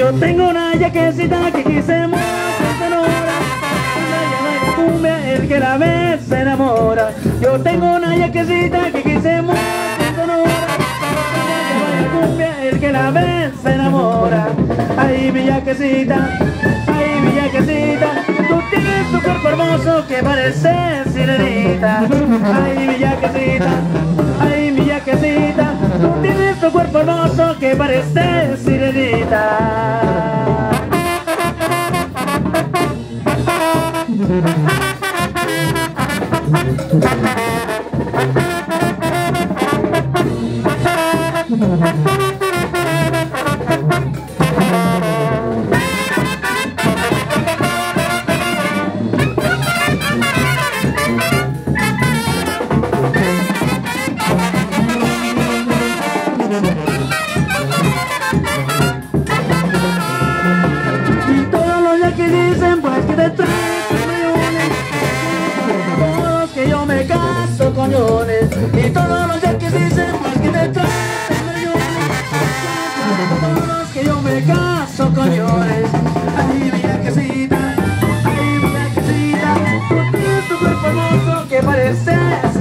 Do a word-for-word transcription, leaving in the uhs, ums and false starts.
Yo tengo una yaquecita que quise mucho en Sonora, ella baila cumbia, el que la ve se enamora. Yo tengo una yaquecita que quise mucho en Sonora, ella baila cumbia, el que la ve se enamora. Ay, mi yaquecita, ay, mi yaquecita, tú tienes tu cuerpo hermoso que parece sirenita. Ay, mi yaquecita, ay, mi yaquecita, tú tienes tu cuerpo hermoso que parece sirenita. Y todos los yaquis dicen pues que te traes millones, que yo me caso con Yones. Y todos los yaquis dicen pues que te traes millones, todos que yo me caso con Yones. Ay, mi yaquecita, ay, mi yaquecita, tú tienes tu cuerpo hermoso que parece